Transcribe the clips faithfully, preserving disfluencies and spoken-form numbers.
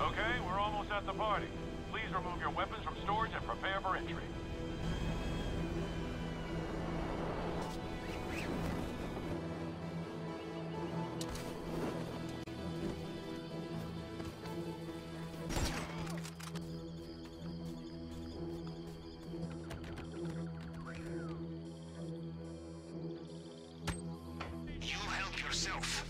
Okay, we're almost at the party. Please remove your weapons from storage and prepare for entry. You help yourself.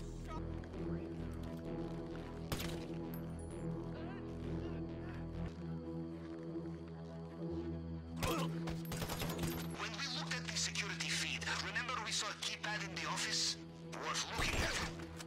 When we looked at the security feed, remember we saw a keypad in the office? Worth looking at.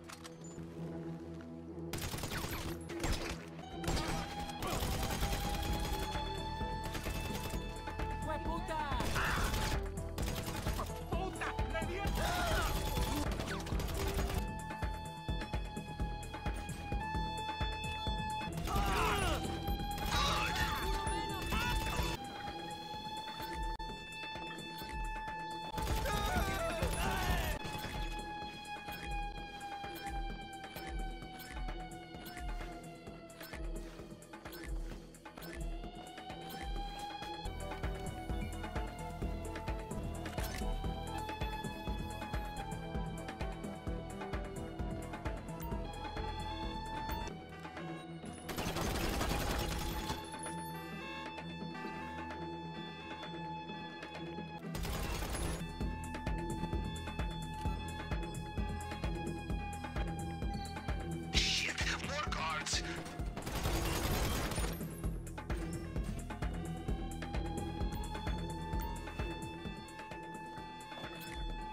Shit, more guards.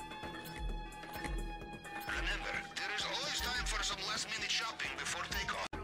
Remember, there is always time for some last-minute shopping before takeoff.